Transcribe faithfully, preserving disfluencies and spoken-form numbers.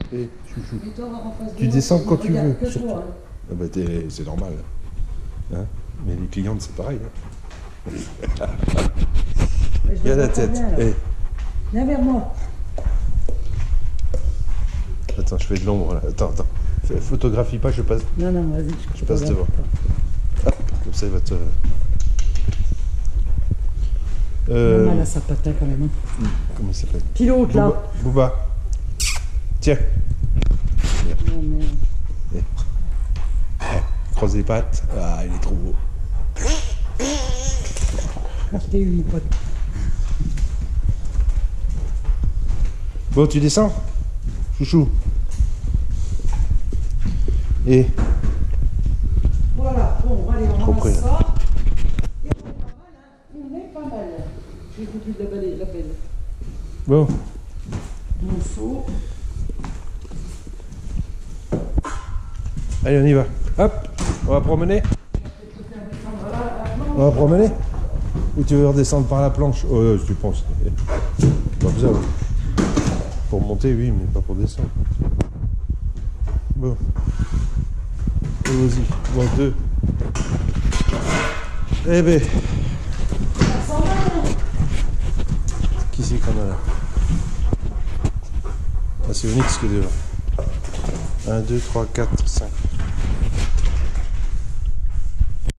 Eh, chouchou. Et toi, en face de Tu moi, descends tu quand tu regardes veux. que surtout. toi, hein. Ah bah t'es- c'est normal. Hein, mais les clientes, c'est pareil. Hein. Mais je Regarde la vois pas tête. bien, là. Eh, Viens vers moi. attends, je fais de l'ombre là. Attends, attends. Fais- Photographie pas, je passe. Non, non, vas-y. Je passe devant. Hop, comme ça, il va te. Euh, Maman, là, ça patin quand même. Hein. comment il s'appelle? Pilote, là. Booba. Booba. Tiens. Non, mais... Eh. Eh, croise les pattes. Ah, il est trop beau. Je t'ai eu, mon pote. Bon, tu descends, chouchou. Et Voilà, bon, allez, on trop ramasse près, ça. Et on est pas mal, hein. On est pas mal. J'ai foutu de la balaye, la pelle. bon, Mon seau. allez, on y va. Hop, on va promener. On va promener. Ou tu veux redescendre par la planche? Oh, euh, tu penses. Pas besoin. Pour monter, oui, mais pas pour descendre. Bon. Et vas-y. Bon, deux. Eh ben. Qui c'est qu'on a là? Ah, c'est Onyx qui est devant. un, deux, trois, quatre, cinq.